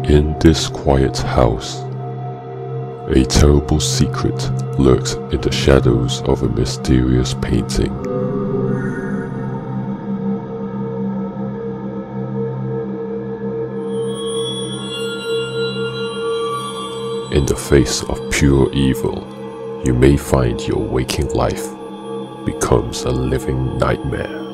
In this quiet house, a terrible secret lurks in the shadows of a mysterious painting. In the face of pure evil, you may find your waking life becomes a living nightmare.